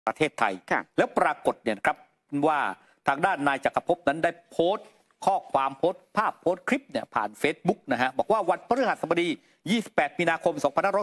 ประเทศไทยแล้วปรากฏเนี่ยครับว่าทางด้านนายจักรภพนั้นได้โพสต์ข้อความโพสต์ภาพโพสต์คลิปเนี่ยผ่าน Facebook นะฮะบอกว่าวันพฤหัสบดี28 มีนาคม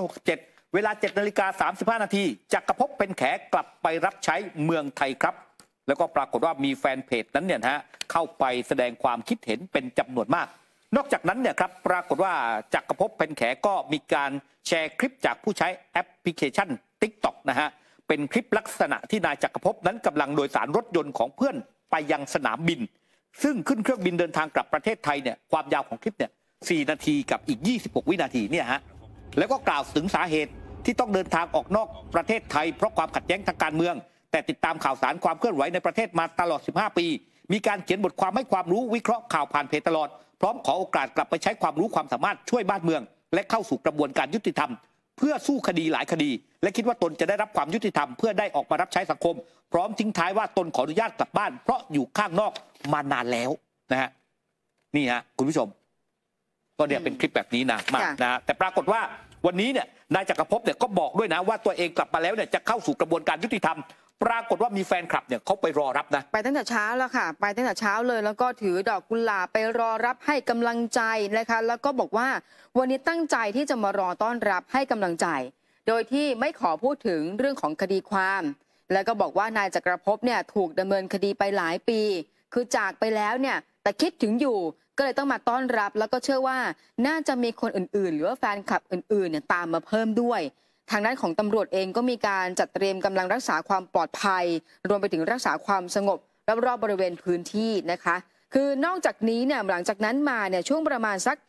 2567 เวลา 7:35 นาทีจักรภพเป็นแขกลับไปรับใช้เมืองไทยครับแล้วก็ปรากฏว่ามีแฟนเพจนั้นเนี่ยฮะเข้าไปแสดงความคิดเห็นเป็นจำนวนมากนอกจากนั้นเนี่ยครับปรากฏว่าจักรภพเป็นแขก็มีการแชร์คลิปจากผู้ใช้แอปพลิเคชัน TikTok นะฮะเป็นคลิปลักษณะที่นายจักรภพนั้นกำลังโดยสารรถยนต์ของเพื่อนไปยังสนามบินซึ่งขึ้นเครื่องบินเดินทางกลับประเทศไทยเนี่ยความยาวของคลิปเนี่ย4 นาทีกับอีก26 วินาทีเนี่ยฮะแล้วก็กล่าวถึงสาเหตุที่ต้องเดินทางออกนอกประเทศไทยเพราะความขัดแย้งทางการเมืองแต่ติดตามข่าวสารความเคลื่อนไหวในประเทศมาตลอด15 ปีมีการเขียนบทความให้ความรู้วิเคราะห์ข่าวผ่านเพจตลอดพร้อมขอโอกาสกลับไปใช้ความรู้ความสามารถช่วยบ้านเมืองและเข้าสู่กระบวนการยุติธรรมเพื่อสู้คดีหลายคดีและคิดว่าตนจะได้รับความยุติธรรมเพื่อได้ออกมารับใช้สังคมพร้อมทิ้งท้ายว่าตนขออนุญาตกลับบ้านเพราะอยู่ข้างนอกมานานแล้วนะฮะนี่ฮะคุณผู้ชมก็เนี่ยเป็นคลิปแบบนี้นะมากนะแต่ปรากฏว่าวันนี้เนี่ยนายจักรภพเนี่ยก็บอกด้วยนะว่าตัวเองกลับมาแล้วเนี่ยจะเข้าสู่กระบวนการยุติธรรมปรากฏว่ามีแฟนคลับเนี่ยเขาไปรอรับนะไปตั้งแต่เช้าแล้วค่ะไปตั้งแต่เช้าเลยแล้วก็ถือดอกกุหลาบไปรอรับให้กำลังใจนะคะแล้วก็บอกว่าวันนี้ตั้งใจที่จะมารอต้อนรับให้กำลังใจโดยที่ไม่ขอพูดถึงเรื่องของคดีความแล้วก็บอกว่านายจักรภพเนี่ยถูกดำเนินคดีไปหลายปีคือจากไปแล้วเนี่ยแต่คิดถึงอยู่ก็เลยต้องมาต้อนรับแล้วก็เชื่อว่าน่าจะมีคนอื่นๆหรือว่าแฟนคลับอื่นๆเนี่ยตามมาเพิ่มด้วยทางด้านของตำรวจเองก็มีการจัดเตรียมกำลังรักษาความปลอดภัยรวมไปถึงรักษาความสงบรอบๆบริเวณพื้นที่นะคะคือนอกจากนี้เนี่ยหลังจากนั้นมาเนี่ยช่วงประมาณสัก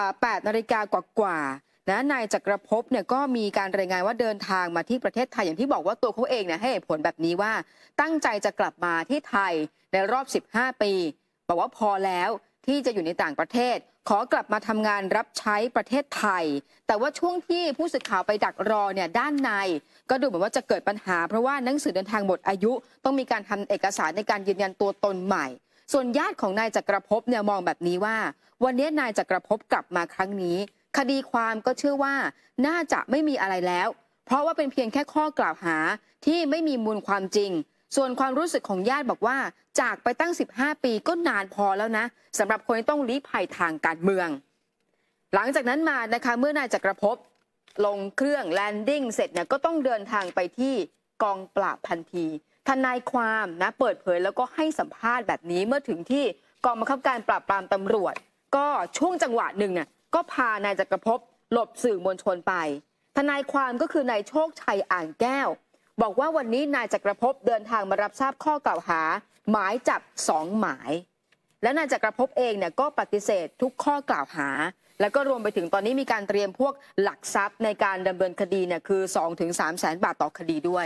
8 นาฬิกากว่านะนายจักรภพเนี่ยก็มีการรายงานว่าเดินทางมาที่ประเทศไทยอย่างที่บอกว่าตัวเขาเองเนี่ยให้เหตุผลแบบนี้ว่าตั้งใจจะกลับมาที่ไทยในรอบ15 ปีบอกว่าพอแล้วที่จะอยู่ในต่างประเทศขอกลับมาทำงานรับใช้ประเทศไทยแต่ว่าช่วงที่ผู้สื่อข่าวไปดักรอเนี่ยด้านในก็ดูเหมือนว่าจะเกิดปัญหาเพราะว่าหนังสือเดินทางหมดอายุต้องมีการทำเอกสารในการยืนยันตัวตนใหม่ส่วนญาติของนายจักรภพเนี่ยมองแบบนี้ว่าวันนี้นายจักรภพกลับมาครั้งนี้คดีความก็เชื่อว่าน่าจะไม่มีอะไรแล้วเพราะว่าเป็นเพียงแค่ข้อกล่าวหาที่ไม่มีมูลความจริงส่วนความรู้สึกของญาติบอกว่าจากไปตั้ง15 ปีก็นานพอแล้วนะสำหรับคนที่ต้องลี้ภัยทางการเมืองหลังจากนั้นมานะคะเมื่อนายจักรภพลงเครื่องแลนดิ้งเสร็จเนี่ยก็ต้องเดินทางไปที่กองปราบทันทีทนายความนะเปิดเผยแล้วก็ให้สัมภาษณ์แบบนี้เมื่อถึงที่กองบังคับการปราบปรามตำรวจก็ช่วงจังหวะหนึ่งเนี่ยก็พานายจักรภพหลบสื่อมวลชนไปทนายความก็คือนายโชคชัยอ่างแก้วบอกว่าวันนี้นายจักรภพเดินทางมารับทราบข้อกล่าวหาหมายจับ2 หมายและนายจักรภพเองเนี่ยก็ปฏิเสธทุกข้อกล่าวหาแล้วก็รวมไปถึงตอนนี้มีการเตรียมพวกหลักทรัพย์ในการดำเนินคดีเนี่ยคือ 2-3 แสนบาทต่อคดีด้วย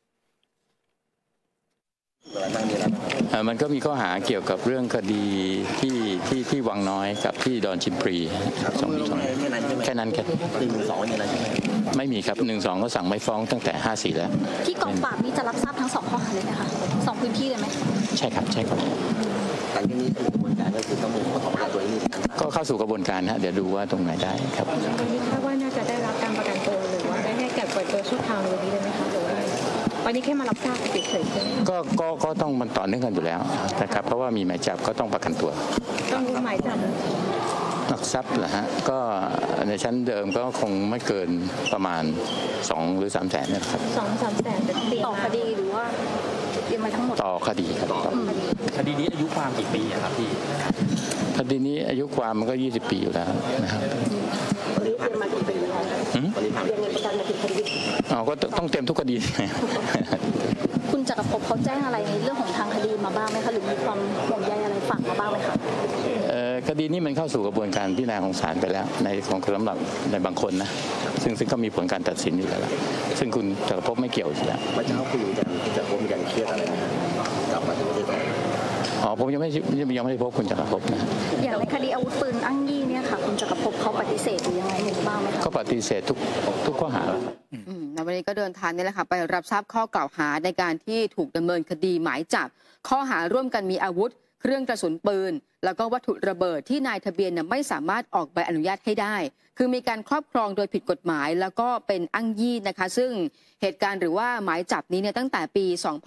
มันก็มีข้อหาเกี่ยวกับเรื่องคดีที่วังน้อยกับที่ดอนชิมพรี2 แค่นั้นแค่1-2ไม่มีครับ1-2ก็สั่งไม่ฟ้องตั้งแต่54แล้วที่กองปราบนี้จะรับทราบทั้ง2 ข้อหาเลยนะคะ2 พื้นที่เลยไหมใช่ครับใช่ครับหลังจากนี้กระบวนการก็คือต้องมีของตัวนี้ก็เข้าสู่กระบวนการฮะเดี๋ยวดูว่าตรงไหนได้ครับวันนี้คาดว่าน่าจะได้รับการประกันตัวหรือว่าได้ให้แก่ปล่อยตัวชั่วคราววันนี้เลยไหมคะหรือว่าวันนี้แค่มารับทราบเฉยๆก็ต้องมันต่อเนื่องกันอยู่แล้วนะครับเพราะว่ามีหมายจับก็ต้องประกันตัวต้องรู้หมายจับหลักทรัพย์เหรอฮะก็ในชั้นเดิมก็คงไม่เกินประมาณ2 หรือ 3 แสนนะครับ 2-3 แสนต่อคดีหรือว่ายังมาทั้งหมดต่อคดีครับคดีนี้อายุความกี่ปีครับพี่คดีนี้อายุความมันก็20 ปีอยู่แล้วนะครับวันนี้มากี่ปีแล้วยังไงประกันมากี่คดีก็ต้องเต็มทุกคดีคุณจักรภพเขาแจ้งอะไรในเรื่องของทางคดีมาบ้างไหมคะหรือมีความห่วงใยอะไรฝากมาบ้างไหมคะคดีนี้มันเข้าสู่กระบวนการพิจารณาของศาลไปแล้วในของสำหรับในบางคนนะซึ่งก็มีผลการตัดสินอยู่แล้วซึ่งคุณจักรภพไม่เกี่ยวอยู่แล้วว่าจะเอาคุยกันจักรภพมีการเครียดอะไรกลับมาที่ประเทศไทยผมยังไม่ได้พบคุณจักรภพนะอย่างในคดีอาวุธปืนอ้างยี่เนี่ยค่ะคุณจักรภพเขาปฏิเสธหรือยังไงบ้างไหมคะก็ปฏิเสธทุกข้อหาวันนี้ก็เดินทางนี่แหละค่ะไปรับทราบข้อกล่าวหาในการที่ถูกดำเนินคดีหมายจับข้อหาร่วมกันมีอาวุธเครื่องกระสุนปืนแล้วก็วัตถุระเบิดที่นายทะเบียนไม่สามารถออกใบอนุญาตให้ได้คือมีการครอบครองโดยผิดกฎหมายแล้วก็เป็นอ้างยี่นะคะซึ่งเหตุการณ์หรือว่าหมายจับนี้เนี่ยตั้งแต่ปี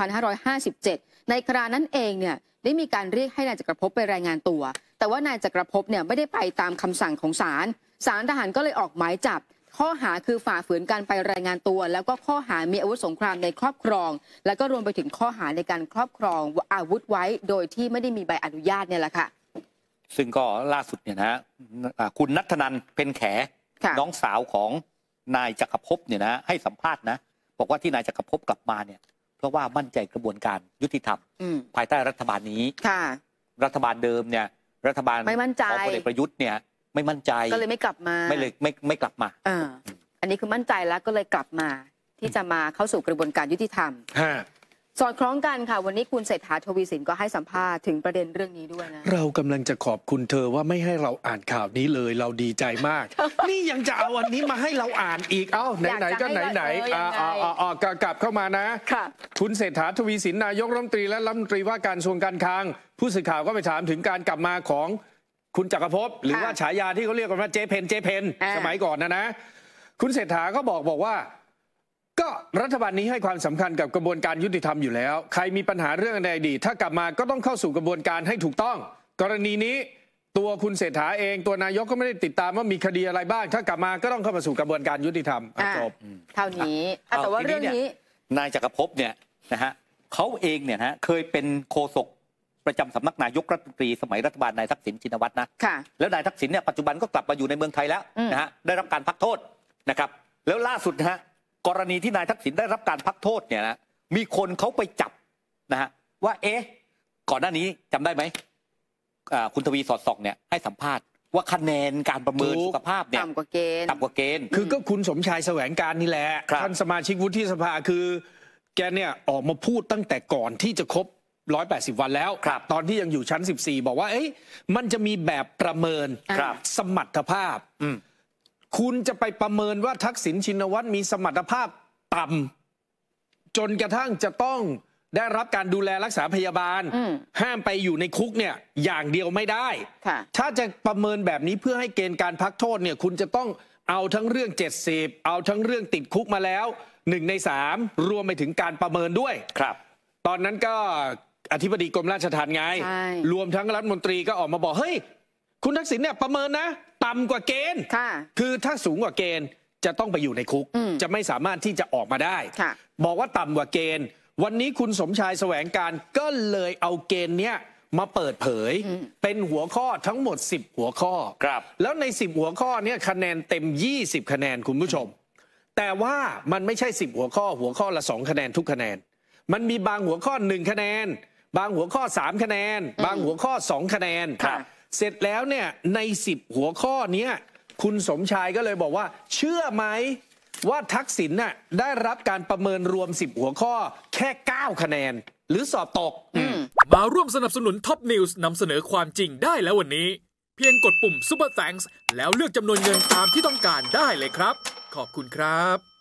2557 ในครานั้นเองเนี่ยได้มีการเรียกให้นายจักรภพไปรายงานตัวแต่ว่านายจักรภพเนี่ยไม่ได้ไปตามคำสั่งของศาลทหารก็เลยออกหมายจับข้อหาคือฝ่าฝืนการไปรายงานตัวแล้วก็ข้อหามีอาวุธสงครามในครอบครองแล้วก็รวมไปถึงข้อหาในการครอบครองอาวุธไว้โดยที่ไม่ได้มีใบอนุญาตเนี่ยแหละค่ะซึ่งก็ล่าสุดเนี่ยนะคุณณัฐนันท์เพ็ญแขน้องสาวของนายจักรภพเนี่ยนะให้สัมภาษณ์นะบอกว่าที่นายจักรภพกลับมาเนี่ยเพราะว่ามั่นใจกระบวนการยุติธรรมภายใต้รัฐบาลนี้รัฐบาลเดิมเนี่ยรัฐบาลของพลเอกประยุทธ์เนี่ยไม่มั่นใจก็เลยไม่กลับมาไม่กลับมาอันนี้คือมั่นใจแล้วก็เลยกลับมาที่จะมาเข้าสู่กระบวนการยุติธรรมสอดคล้องกันค่ะวันนี้คุณเศรษฐาทวีสินก็ให้สัมภาษณ์ถึงประเด็นเรื่องนี้ด้วยนะเรากำลังจะขอบคุณเธอว่าไม่ให้เราอ่านข่าวนี้เลยเราดีใจมาก นี่ยังจะเอาวันนี้มาให้เราอ่านอีกไหนก็ไหนกลับเข้ามานะคุณเศรษฐาทวีสินนายกรัฐมนตรีและรัฐมนตรีว่าการกระทรวงการคลังผู้สื่อข่าวก็ไปถามถึงการกลับมาของคุณจักรภพหรือว่าฉายาที่เขาเรียกกันว่าเจเพนสมัยก่อนนะคุณเศรษฐาก็บอกว่าก็รัฐบาลนี้ให้ความสำคัญกับกระบวนการยุติธรรมอยู่แล้วใครมีปัญหาเรื่องในอดีตถ้ากลับมาก็ต้องเข้าสู่กระบวนการให้ถูกต้องกรณีนี้ตัวคุณเศรษฐาเองตัวนายกก็ไม่ได้ติดตามว่ามีคดีอะไรบ้างถ้ากลับมาก็ต้องเข้ามาสู่กระบวนการยุติธรรมจบเท่านี้แต่ว่าเรื่องนี้นายจักรภพเนี่ยนะฮะเขาเองเนี่ยเคยเป็นโฆษกประจำสำนักนายกรัฐมนตรีสมัยรัฐบาลนายทักษิณชินวัตรนะแล้วนายทักษิณเนี่ยปัจจุบันก็กลับมาอยู่ในเมืองไทยแล้วนะฮะได้รับการพักโทษนะครับแล้วล่าสุดนะฮะกรณีที่นายทักษิณได้รับการพักโทษเนี่ยนะมีคนเขาไปจับนะฮะว่าก่อนหน้านี้จำได้ไหมคุณทวีสอดส่องเนี่ยให้สัมภาษณ์ว่าคะแนนการประเมินสุขภาพเนี่ยต่ำกว่าเกณฑ์คือก็คุณสมชายแสวงการนี่แหละท่านสมาชิกวุฒิสภาคือแกเนี่ยออกมาพูดตั้งแต่ก่อนที่จะครบ180 วันแล้วตอนที่ยังอยู่ชั้น14บอกว่ามันจะมีแบบประเมินสมรรถภาพคุณจะไปประเมินว่าทักษิณชินวัตรมีสมรรถภาพต่ำจนกระทั่งจะต้องได้รับการดูแลรักษาพยาบาลห้ามไปอยู่ในคุกเนี่ยอย่างเดียวไม่ได้ถ้าจะประเมินแบบนี้เพื่อให้เกณฑ์การพักโทษเนี่ยคุณจะต้องเอาทั้งเรื่อง70เอาทั้งเรื่องติดคุกมาแล้ว1 ใน 3รวมไปถึงการประเมินด้วยตอนนั้นก็อธิบดีกรมราชทัณฑ์ไงรวมทั้งรัฐมนตรีก็ออกมาบอกเฮ้ยคุณทักษิณเนี่ยประเมินนะต่ำกว่าเกณฑ์คือถ้าสูงกว่าเกณฑ์จะต้องไปอยู่ในคุกจะไม่สามารถที่จะออกมาได้บอกว่าต่ำกว่าเกณฑ์วันนี้คุณสมชายแสวงการก็เลยเอาเกณฑ์เนี้ยมาเปิดเผยเป็นหัวข้อทั้งหมด10หัวข้อแล้วใน10หัวข้อเนี้ยคะแนนเต็ม20คะแนนคุณผู้ชมแต่ว่ามันไม่ใช่10หัวข้อละ2คะแนนทุกคะแนนมันมีบางหัวข้อ1คะแนนบางหัวข้อ3คะแนนบางหัวข้อ2คะแนนเสร็จแล้วเนี่ยใน10หัวข้อนี้คุณสมชายก็เลยบอกว่าเชื่อไหมว่าทักษิณน่ะได้รับการประเมินรวม10หัวข้อแค่9คะแนนหรือสอบตกมาร่วมสนับสนุนท็อปนิวส์นำเสนอความจริงได้แล้ววันนี้เพียงกดปุ่ม Super Thanks แล้วเลือกจำนวนเงินตามที่ต้องการได้เลยครับขอบคุณครับ